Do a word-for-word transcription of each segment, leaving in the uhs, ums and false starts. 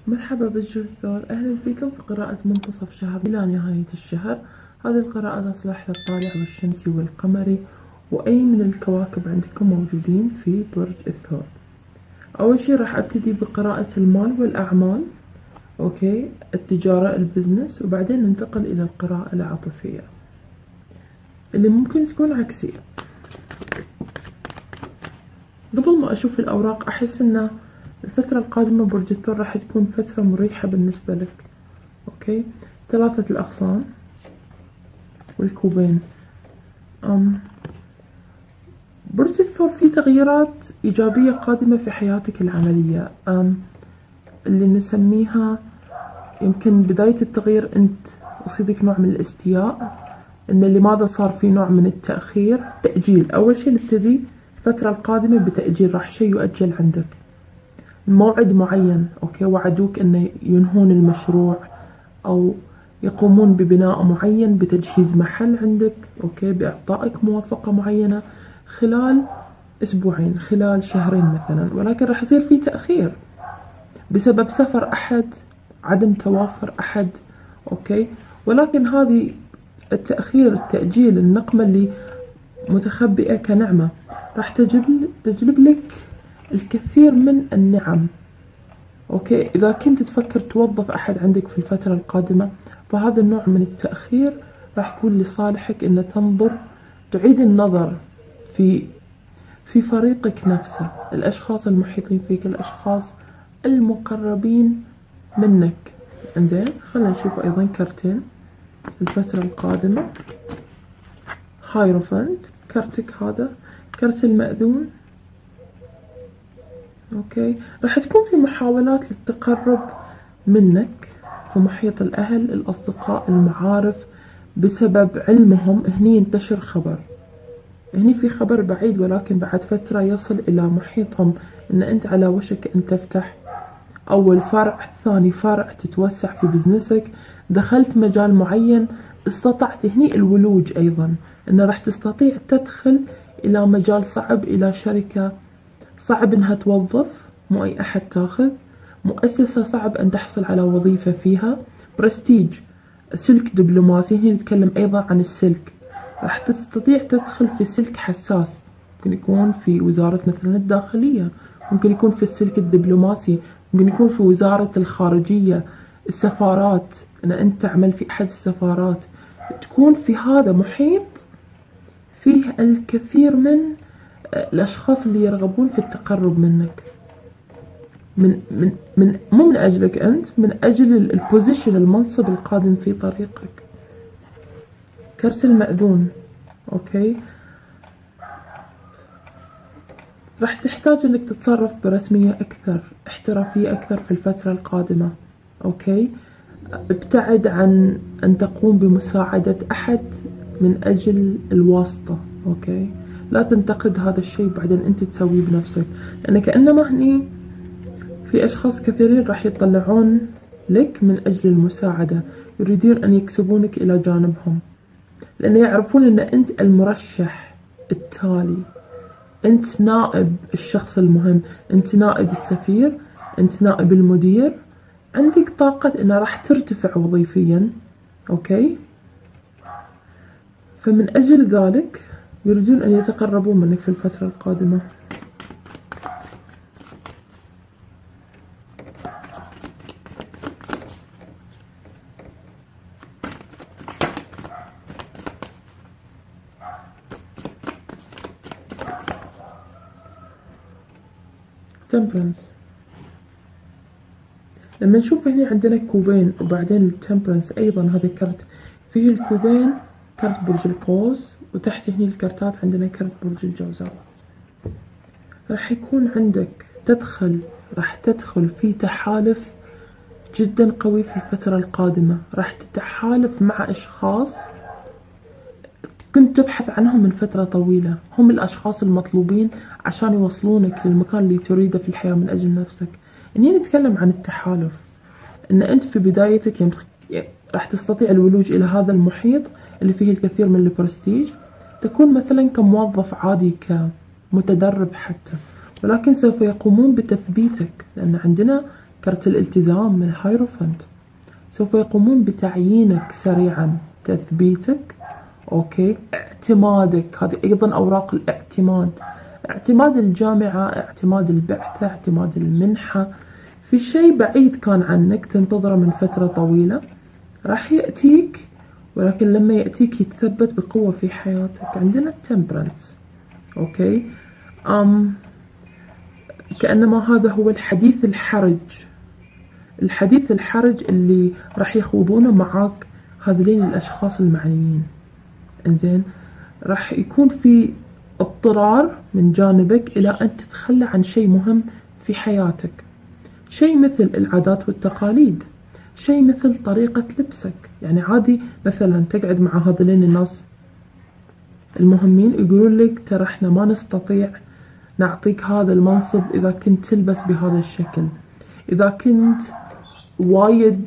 مرحبا بالجثور، أهلا فيكم في قراءة منتصف شهر إلى نهاية الشهر. هذه القراءة تصلح للطالع والشمسي والقمري وأي من الكواكب عندكم موجودين في برج الثور. أول شي راح أبتدي بقراءة المال والأعمال، أوكي، التجارة، البزنس، وبعدين ننتقل إلى القراءة العاطفية اللي ممكن تكون عكسية. قبل ما أشوف الأوراق أحس إن الفترة القادمة برج الثور راح تكون فترة مريحة بالنسبة لك. أوكي، ثلاثة الأغصان والكوبين. أم برج الثور في تغييرات إيجابية قادمة في حياتك العملية، أم اللي نسميها يمكن بداية التغيير أنت يصيدك نوع من الاستياء، إن لماذا صار في نوع من التأخير، تأجيل. أول شي نبتدي الفترة القادمة بتأجيل، راح شي يؤجل عندك موعد معين، أوكي، وعدوك أن ينهون المشروع أو يقومون ببناء معين، بتجهيز محل عندك، أوكي، بإعطائك موافقة معينة خلال أسبوعين، خلال شهرين مثلا، ولكن راح يصير في تأخير بسبب سفر أحد، عدم توافر أحد، أوكي. ولكن هذه التأخير، التأجيل، النقمة اللي متخبئة كنعمة راح تجلب, تجلب لك الكثير من النعم، أوكي. إذا كنت تفكر توظف أحد عندك في الفترة القادمة فهذا النوع من التأخير راح يكون لصالحك، إن تنظر تعيد النظر في في فريقك نفسه، الأشخاص المحيطين فيك، الأشخاص المقربين منك. انزين، خلينا نشوف أيضا كرتين الفترة القادمة. هايروفانت، كرتك هذا كرت المأذون، أوكي. راح تكون في محاولات للتقرب منك في محيط الأهل، الأصدقاء، المعارف، بسبب علمهم هني ينتشر خبر، هني في خبر بعيد ولكن بعد فترة يصل إلى محيطهم إن أنت على وشك أن تفتح أول فرع، ثاني فرع، تتوسع في بزنسك، دخلت مجال معين، استطعت هني الولوج أيضا، إن راح تستطيع تدخل إلى مجال صعب، إلى شركة صعب إنها توظف، مو أي أحد تاخذ، مؤسسة صعب أن تحصل على وظيفة فيها، برستيج، سلك دبلوماسي، هنا نتكلم أيضا عن السلك، راح تستطيع تدخل في سلك حساس، ممكن يكون في وزارة مثلا الداخلية، ممكن يكون في السلك الدبلوماسي، ممكن يكون في وزارة الخارجية، السفارات، أن أنت تعمل في أحد السفارات، تكون في هذا محيط فيه الكثير من الأشخاص اللي يرغبون في التقرب منك، من من من مو من أجلك أنت، من أجل البوزيشن، المنصب القادم في طريقك. كرت المأذون، أوكي، راح تحتاج إنك تتصرف برسمية أكثر، احترافية أكثر في الفترة القادمة، أوكي. ابتعد عن أن تقوم بمساعدة أحد من أجل الواسطة، أوكي. لا تنتقد هذا الشيء بعدين أنت تسويه بنفسك، لأن كأنما هني في أشخاص كثيرين راح يطلعون لك من أجل المساعدة، يريدون أن يكسبونك إلى جانبهم، لأن يعرفون أن أنت المرشح التالي، أنت نائب الشخص المهم، أنت نائب السفير، أنت نائب المدير، عندك طاقة أنها راح ترتفع وظيفيا، أوكي. فمن أجل ذلك يريدون أن يتقربوا منك في الفترة القادمة. تمبرنس، لما نشوف هنا عندنا كوبين وبعدين التمبرنس أيضا هذا كرت فيه الكوبين، كرت برج القوس، وتحت هني الكرتات عندنا كرت برج الجوزاء. راح يكون عندك تدخل راح تدخل في تحالف جدا قوي في الفترة القادمة، راح تتحالف مع أشخاص كنت تبحث عنهم من فترة طويلة، هم الأشخاص المطلوبين عشان يوصلونك للمكان اللي تريده في الحياة من أجل نفسك. إني نتكلم عن التحالف، إن أنت في بدايتك يوم راح تستطيع الولوج إلى هذا المحيط اللي فيه الكثير من البرستيج، تكون مثلا كموظف عادي، كمتدرب حتى، ولكن سوف يقومون بتثبيتك، لأن عندنا كرت الالتزام من هايروفنت. سوف يقومون بتعيينك سريعا، تثبيتك، أوكي، اعتمادك، هذه أيضا أوراق الاعتماد، اعتماد الجامعة، اعتماد البعثة، اعتماد المنحة، في شيء بعيد كان عنك تنتظره من فترة طويلة راح يأتيك، ولكن لما يأتيك يتثبت بقوة في حياتك. عندنا التمبرنس، أوكي، أم كأنما هذا هو الحديث الحرج، الحديث الحرج اللي راح يخوضونه معاك هذين الأشخاص المعنيين. إنزين، راح يكون في اضطرار من جانبك إلى أن تتخلى عن شيء مهم في حياتك، شيء مثل العادات والتقاليد، شيء مثل طريقة لبسك. يعني عادي مثلا تقعد مع هذين الناس المهمين يقولون لك ترى احنا ما نستطيع نعطيك هذا المنصب إذا كنت تلبس بهذا الشكل، إذا كنت وايد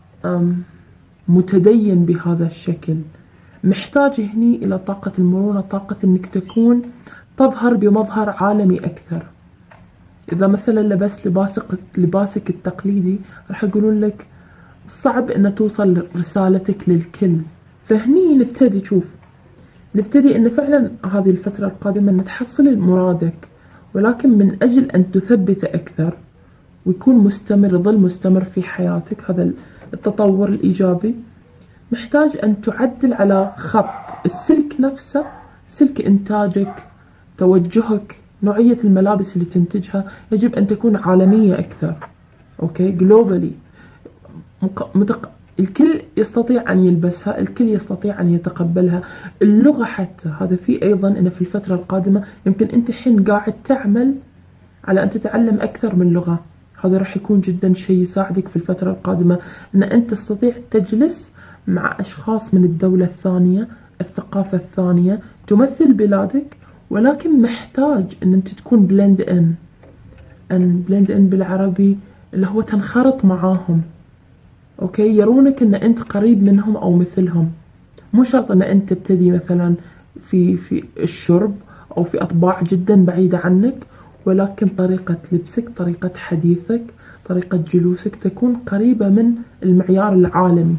متدين بهذا الشكل. محتاج هني إلى طاقة المرونة، طاقة إنك تكون تظهر بمظهر عالمي أكثر. إذا مثلا لبست لباسك لباسك التقليدي راح يقولون لك صعب إن توصل رسالتك للكل. فهني نبتدي شوف نبتدي إن فعلا هذه الفترة القادمة إن تحصل مرادك، ولكن من أجل أن تثبت أكثر ويكون مستمر، يظل مستمر في حياتك هذا التطور الإيجابي، محتاج أن تعدل على خط السلك نفسه، سلك إنتاجك، توجهك، نوعية الملابس اللي تنتجها يجب أن تكون عالمية أكثر، أوكي، جلوبالي، متق... الكل يستطيع أن يلبسها، الكل يستطيع أن يتقبلها. اللغة حتى هذا في أيضا أن في الفترة القادمة يمكن أنت حين قاعد تعمل على أن تتعلم أكثر من لغة، هذا راح يكون جدا شيء يساعدك في الفترة القادمة أن أنت تستطيع تجلس مع أشخاص من الدولة الثانية، الثقافة الثانية، تمثل بلادك، ولكن محتاج أن أنت تكون بلند إن أن بلند إن بالعربي اللي هو تنخرط معاهم، أوكي، يرونك أن أنت قريب منهم أو مثلهم. مو شرط أن أنت تبتدي مثلا في في الشرب أو في أطباع جدا بعيدة عنك، ولكن طريقة لبسك، طريقة حديثك، طريقة جلوسك تكون قريبة من المعيار العالمي.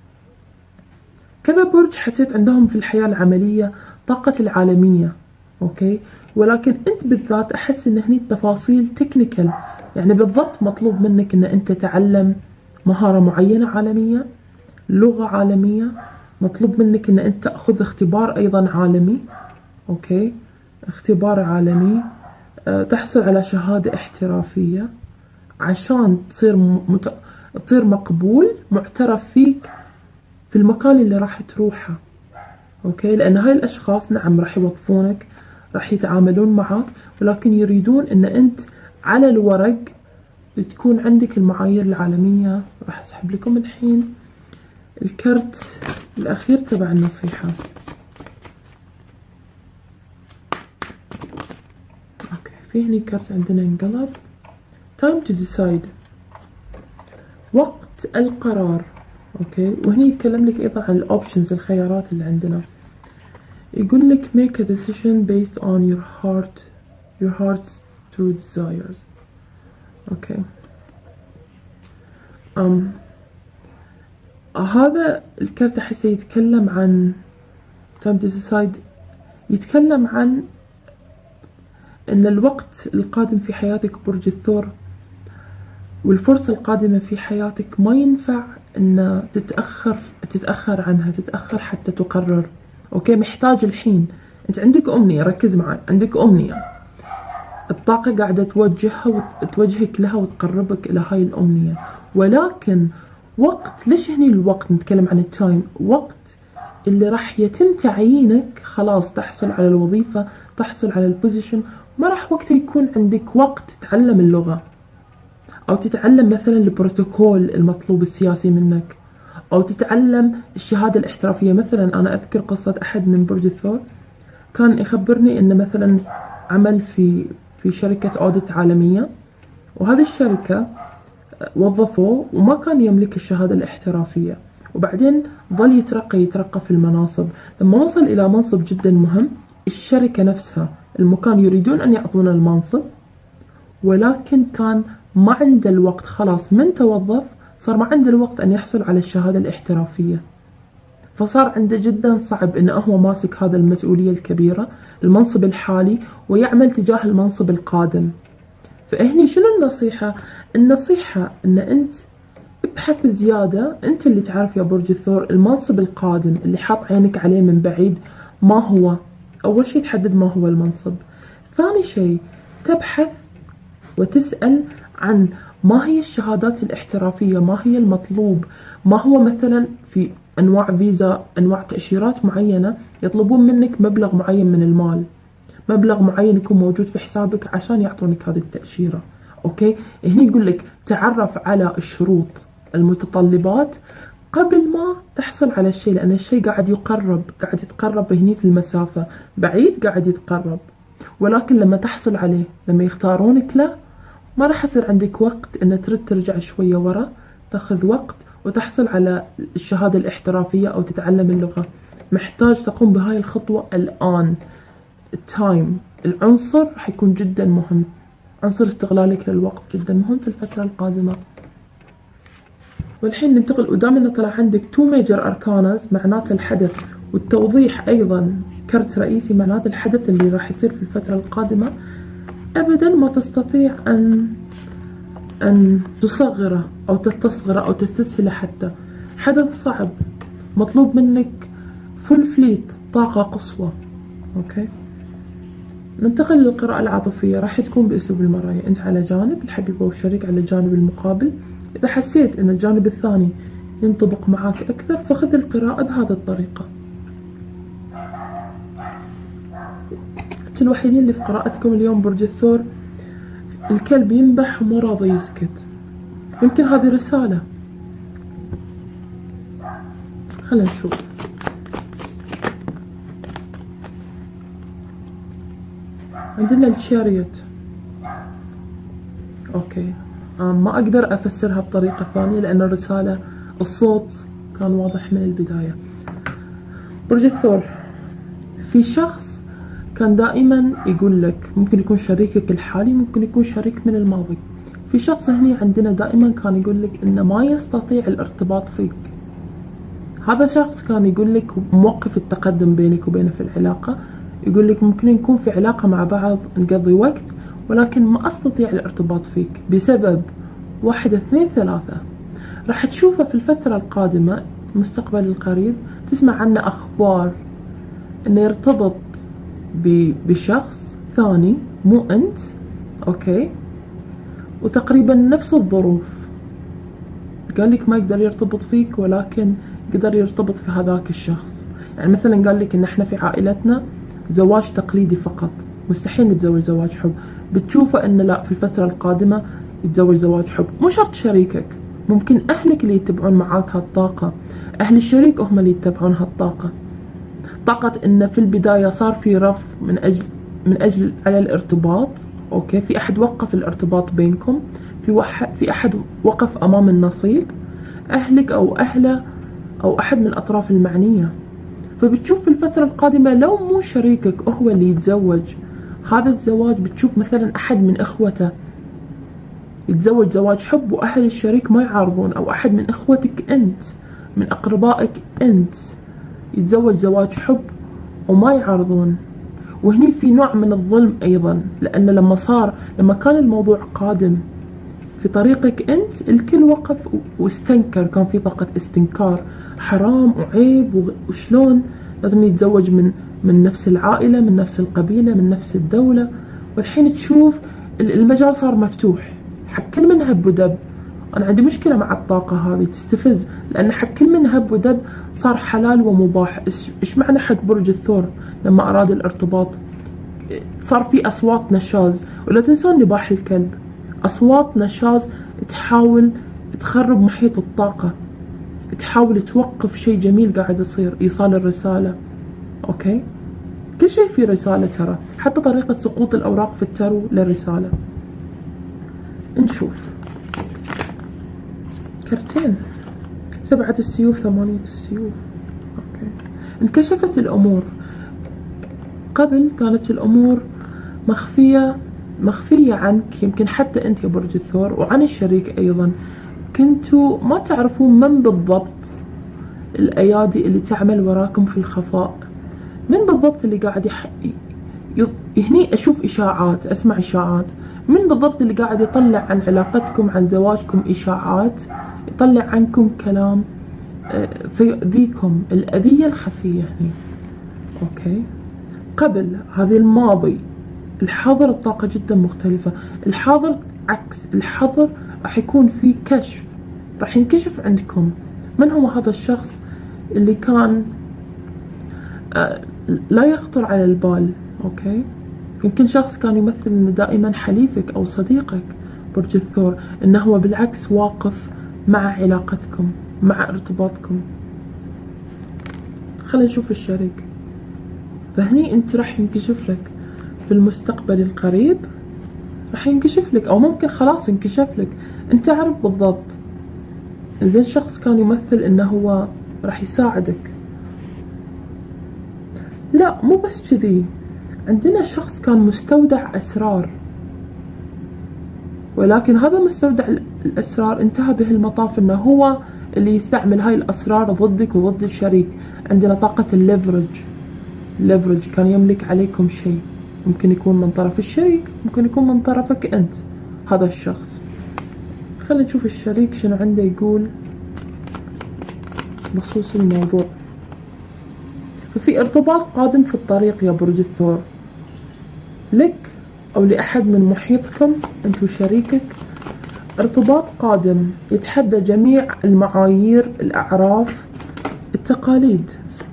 كذا برج حسيت عندهم في الحياة العملية طاقة العالمية، أوكي، ولكن أنت بالذات أحس إن هني التفاصيل تكنيكال، يعني بالضبط مطلوب منك إن أنت تتعلم مهارة معينة عالمية، لغة عالمية، مطلوب منك إن أنت تأخذ اختبار أيضا عالمي، أوكي، اختبار عالمي، أه تحصل على شهادة احترافية عشان تصير مت... تصير مقبول، معترف فيك في المكان اللي راح تروحه، أوكي، لأن هاي الأشخاص نعم راح يوظفونك، راح يتعاملون معك، ولكن يريدون إن أنت على الورق تكون عندك المعايير العالمية. راح أسحب لكم الحين الكرت الأخير تبع النصيحة. أوكي، في هني كرت عندنا انقلب، time to decide، وقت القرار، أوكي، وهني يتكلم لك أيضا عن الأوبشنز، الخيارات اللي عندنا. يقول لك make a decision based on your heart your heart's true desires. أوكي، أم هذا الكرت أحسه يتكلم عن time to decide، يتكلم عن أن الوقت القادم في حياتك برج الثور والفرصة القادمة في حياتك ما ينفع أن تتأخر تتأخر عنها، تتأخر حتى تقرر، أوكي، محتاج الحين. أنت عندك أمنية، ركز معي، عندك أمنية، الطاقة قاعدة توجهها وتوجهك لها وتقربك إلى هاي الأمنية، ولكن وقت، ليش هني الوقت نتكلم عن التايم، وقت اللي راح يتم تعيينك، خلاص تحصل على الوظيفة، تحصل على البوزيشن، ما راح وقتها يكون عندك وقت تتعلم اللغة أو تتعلم مثلا البروتوكول المطلوب السياسي منك، أو تتعلم الشهادة الاحترافية. مثلا أنا أذكر قصة أحد من برج الثور كان يخبرني أن مثلا عمل في في شركة أوديت عالمية، وهذه الشركة وظفوه وما كان يملك الشهادة الاحترافية، وبعدين ظل يترقى يترقى في المناصب. لما وصل إلى منصب جدا مهم، الشركة نفسها المكان يريدون أن يعطونا المنصب، ولكن كان ما عنده الوقت، خلاص من توظف صار ما عنده الوقت أن يحصل على الشهادة الاحترافية، فصار عنده جدا صعب أنه هو ماسك هذا المسؤولية الكبيرة، المنصب الحالي، ويعمل تجاه المنصب القادم. فهني شنو النصيحة؟ النصيحة أن أنت ابحث زيادة، أنت اللي تعرف يا برج الثور المنصب القادم اللي حاط عينك عليه من بعيد ما هو. أول شيء تحدد ما هو المنصب، ثاني شيء تبحث وتسأل عن ما هي الشهادات الاحترافية، ما هي المطلوب، ما هو مثلا في أنواع فيزا، أنواع تأشيرات معينة يطلبون منك مبلغ معين من المال، مبلغ معين يكون موجود في حسابك عشان يعطونك هذه التأشيرة. أوكي، هني يقول لك تعرف على الشروط المتطلبات قبل ما تحصل على الشيء، لأن الشيء قاعد يقرب، قاعد يتقرب هني في المسافة، بعيد قاعد يتقرب، ولكن لما تحصل عليه، لما يختارونك له، ما راح يصير عندك وقت ان ترد ترجع شوية ورا، تاخذ وقت وتحصل على الشهادة الاحترافية او تتعلم اللغة. محتاج تقوم بهاي الخطوة الآن. التايم، العنصر راح يكون جدا مهم، عنصر استغلالك للوقت جدا مهم في الفترة القادمة. والحين ننتقل قدام انه طلع عندك تو ميجر اركانز، معناته الحدث والتوضيح ايضا كرت رئيسي، معناته الحدث اللي راح يصير في الفترة القادمة ابدا ما تستطيع ان ان تصغره او تستصغره او تستسهله، حتى حدث صعب مطلوب منك فول فليت، طاقة قصوى. اوكي، ننتقل للقراءة العاطفية، راح تكون باسلوب المراية، انت على جانب، الحبيب او الشريك على الجانب المقابل. اذا حسيت ان الجانب الثاني ينطبق معك اكثر فخذ القراءة بهذه الطريقة. انتوا الوحيدين اللي في قراءتكم اليوم برج الثور الكلب ينبح ومو راضي يسكت، يمكن هذه رسالة. خلينا نشوف. عندنا الشاريوت. اوكي، ما اقدر افسرها بطريقة ثانية لان الرسالة الصوت كان واضح من البداية. برج الثور، في شخص كان دائما يقول لك، ممكن يكون شريكك الحالي، ممكن يكون شريك من الماضي، في شخص هني عندنا دائما كان يقول لك انه ما يستطيع الارتباط فيك. هذا شخص كان يقول لك موقف التقدم بينك وبينه في العلاقة، يقول لك ممكن نكون في علاقة مع بعض نقضي وقت، ولكن ما استطيع الارتباط فيك بسبب واحد اثنين ثلاثة. راح تشوفه في الفترة القادمة، المستقبل القريب، تسمع عنه اخبار انه يرتبط بشخص ثاني مو انت. اوكي، وتقريبا نفس الظروف، قال لك ما يقدر يرتبط فيك ولكن قدر يرتبط في هذاك الشخص. يعني مثلا قال لك ان احنا في عائلتنا زواج تقليدي فقط، مستحيل نتزوج زواج حب. بتشوفه انه لا، في الفترة القادمة يتزوج زواج حب. مو شرط شريكك، ممكن اهلك اللي يتبعون معاك هالطاقة، اهل الشريك هم اللي يتبعون هالطاقة. طاقة انه في البداية صار في رفض من اجل من اجل على الارتباط. اوكي، في احد وقف الارتباط بينكم، في واحد في احد وقف امام النصيب، اهلك او اهله او احد من الاطراف المعنية. فبتشوف في الفترة القادمة لو مو شريكك هو اللي يتزوج هذا الزواج، بتشوف مثلا احد من اخوته يتزوج زواج حب واهل الشريك ما يعارضون، او احد من اخوتك انت من اقربائك انت يتزوج زواج حب وما يعارضون. وهني في نوع من الظلم ايضا، لان لما صار لما كان الموضوع قادم في طريقك انت الكل وقف واستنكر، كان في طاقة استنكار، حرام وعيب وشلون لازم يتزوج من من نفس العائلة، من نفس القبيلة، من نفس الدولة. والحين تشوف المجال صار مفتوح حق كل من هب ودب. أنا عندي مشكلة مع الطاقة هذه تستفز، لأن حق كل من هب ودب صار حلال ومباح. إيش معنى حق برج الثور لما أراد الارتباط؟ صار في أصوات نشاز، ولا تنسون نباح الكلب، أصوات نشاز تحاول تخرب محيط الطاقة، تحاول توقف شيء جميل قاعد يصير، إيصال الرسالة. أوكي، كل شيء فيه رسالة ترى، حتى طريقة سقوط الأوراق في التارو للرسالة. نشوف كرتين، سبعة السيوف، ثمانية السيوف. أوكي، انكشفت الأمور. قبل كانت الأمور مخفية مخفية عنك، يمكن حتى أنت يا برج الثور وعن الشريك أيضا، كنتوا ما تعرفون من بالضبط الأيادي اللي تعمل وراكم في الخفاء، من بالضبط اللي قاعد يح... ي... هني أشوف إشاعات، أسمع إشاعات، من بالضبط اللي قاعد يطلع عن علاقتكم عن زواجكم إشاعات، يطلع عنكم كلام فيؤذيكم، الأذية الخفية هني. أوكي، قبل هذه الماضي. الحاضر الطاقة جدا مختلفة، الحاضر عكس الحاضر، راح يكون في كشف، راح ينكشف عندكم من هو هذا الشخص اللي كان آه لا يخطر على البال. أوكي، يمكن شخص كان يمثل إنه دائما حليفك أو صديقك برج الثور، إنه هو بالعكس واقف مع علاقتكم مع ارتباطكم. خلينا نشوف الشريك. فهني انت راح ينكشف لك في المستقبل القريب، راح ينكشف لك او ممكن خلاص انكشف لك، انت تعرف بالضبط. زين، شخص كان يمثل انه هو راح يساعدك. لا مو بس كذي، عندنا شخص كان مستودع اسرار، ولكن هذا مستودع الاسرار انتهى به المطاف انه هو اللي يستعمل هاي الاسرار ضدك وضد الشريك. عندنا طاقة الليفرج، الليفرج كان يملك عليكم شيء، ممكن يكون من طرف الشريك، ممكن يكون من طرفك انت هذا الشخص. خلينا نشوف الشريك شنو عنده يقول بخصوص الموضوع. ففي ارتباط قادم في الطريق يا برج الثور، لك او لاحد من محيطكم انت وشريكك، ارتباط قادم يتحدى جميع المعايير، الاعراف، التقاليد.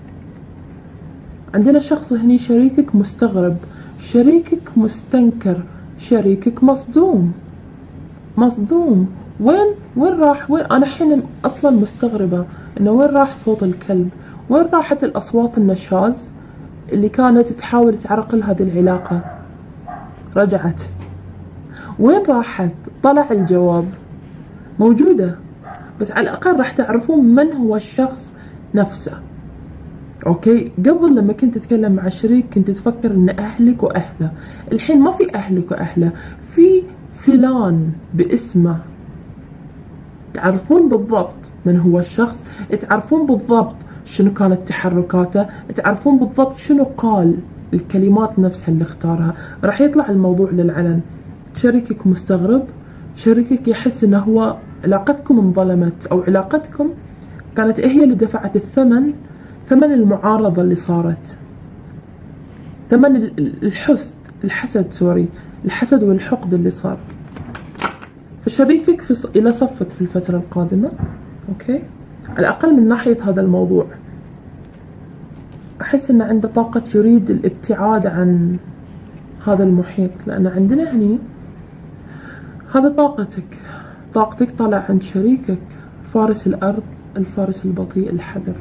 عندنا شخص هني شريكك مستغرب، شريكك مستنكر، شريكك مصدوم مصدوم. وين وين راح؟ وين انا الحين اصلا مستغربة انه وين راح صوت الكلب؟ وين راحت الاصوات النشاز اللي كانت تحاول تعرقل هذه العلاقة؟ رجعت. وين راحت؟ طلع الجواب موجودة، بس على الاقل راح تعرفون من هو الشخص نفسه. اوكي، قبل لما كنت تتكلم مع الشريك كنت تفكر ان اهلك واهله، الحين ما في اهلك واهله، في فلان باسمه. تعرفون بالضبط من هو الشخص، تعرفون بالضبط شنو كانت تحركاته، تعرفون بالضبط شنو قال، الكلمات نفسها اللي اختارها. راح يطلع الموضوع للعلن. شريكك مستغرب، شريكك يحس انه هو علاقتكم انظلمت، او علاقتكم كانت هي اللي دفعت الثمن، ثمن المعارضة اللي صارت، ثمن الحسد الحسد سوري الحسد والحقد اللي صار. فشريكك في ص... إلى صفك في الفترة القادمة. أوكي، على الأقل من ناحية هذا الموضوع أحس أن عنده طاقة يريد الابتعاد عن هذا المحيط، لأن عندنا هني هذا طاقتك، طاقتك طالع عند شريكك فارس الأرض، الفارس البطيء، الحذر.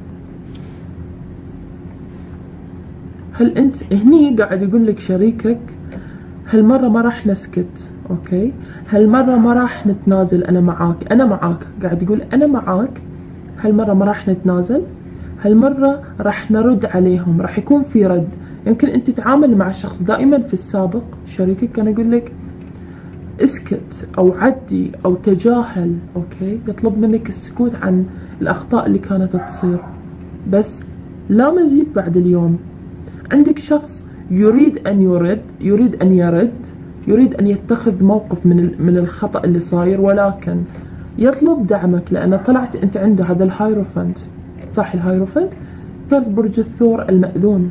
هل انت هني قاعد يقول لك شريكك هالمرة ما راح نسكت؟ اوكي، هالمرة ما راح نتنازل، انا معاك انا معاك، قاعد يقول انا معاك، هالمرة ما راح نتنازل، هالمرة راح نرد عليهم، راح يكون في رد. يمكن انت تتعامل مع شخص دائما في السابق، شريكك كان يقول لك اسكت او عدي او تجاهل. اوكي، يطلب منك السكوت عن الاخطاء اللي كانت تصير، بس لا مزيد بعد اليوم. عندك شخص يريد أن يرد يريد أن يرد يريد أن يتخذ موقف من من الخطأ اللي صاير، ولكن يطلب دعمك، لأن طلعت أنت عنده هذا الهايروفنت. صح، الهايروفنت كارت برج الثور المأذون.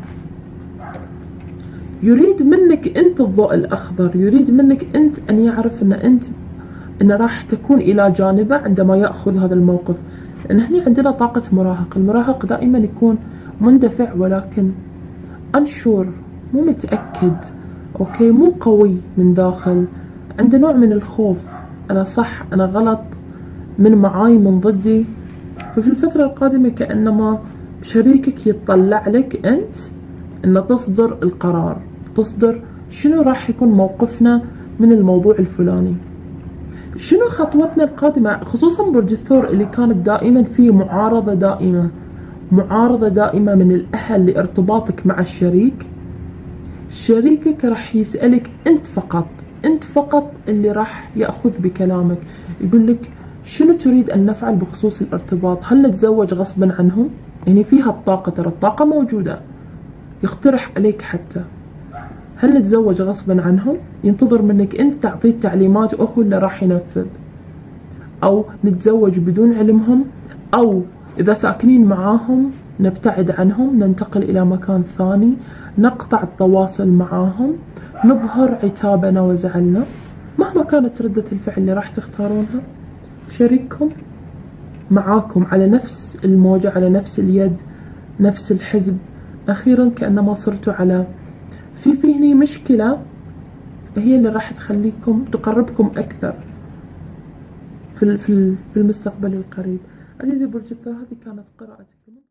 يريد منك أنت الضوء الأخضر، يريد منك أنت أن يعرف أن أنت أن راح تكون إلى جانبه عندما يأخذ هذا الموقف. لأن هنا عندنا طاقة مراهق، المراهق دائما يكون مندفع ولكن أنشور، مو متأكد. أوكي، مو قوي من داخل، عنده نوع من الخوف، أنا صح أنا غلط، من معاي من ضدي. ففي الفترة القادمة كأنما شريكك يتطلع لك أنت أن تصدر القرار، تصدر شنو راح يكون موقفنا من الموضوع الفلاني، شنو خطوتنا القادمة. خصوصا برج الثور اللي كانت دائما فيه معارضة دائمة، معارضة دائمة من الأهل لارتباطك مع الشريك. شريكك راح يسألك أنت فقط، أنت فقط اللي راح يأخذ بكلامك، يقول لك شنو تريد أن نفعل بخصوص الارتباط؟ هل نتزوج غصبا عنهم؟ يعني فيها الطاقة، ترى الطاقة موجودة، يقترح عليك حتى هل نتزوج غصبا عنهم؟ ينتظر منك أنت تعطيه التعليمات وهو اللي راح ينفذ، أو نتزوج بدون علمهم، أو إذا ساكنين معاهم نبتعد عنهم، ننتقل إلى مكان ثاني، نقطع التواصل معاهم، نظهر عتابنا وزعلنا. مهما كانت ردة الفعل اللي راح تختارونها، شريككم معاكم على نفس الموجة، على نفس اليد، نفس الحزب. أخيرا كأنما صرتوا على في في هني مشكلة هي اللي راح تخليكم تقربكم أكثر في في المستقبل القريب. عزيزي برج الثور، هذه كانت قراءتك.